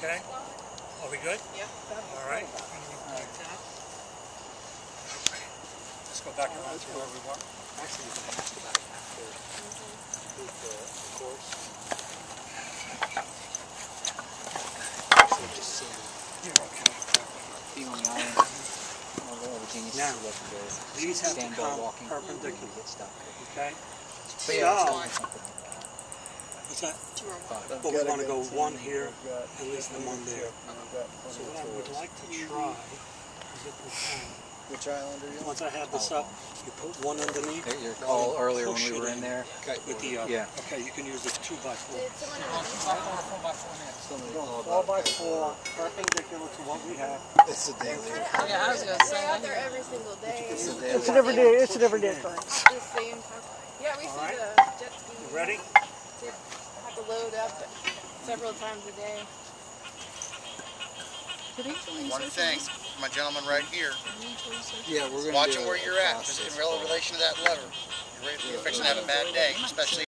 Okay. Are we good? Yep. All right. Let's go back around to where we were. Actually, you can ask about it after the course. So just see feeling iron. Now, these have to come perpendicular. Okay? But yeah, What's that? But we want to go one here, at least and one there. So what I would like to try is if we can. which island are you on? Once I have this up, you put one underneath. Your call earlier when push we it were in there. Okay, with the other. Yeah. Okay, you can use the 2x4. 4x4 4x4, perpendicular to what we have. It's a daily. Yeah, I was gonna say. They're out there every single day. It's a The daily. It's a different day. It's a different day occurrence. same time. Yeah, we see Alright. the jet ski. You ready? They have to load up several times a day. One thing, my gentleman right here, Yeah, we're gonna watching do where a you're at, process. in relation to that lever. You're fixing to have a bad day, especially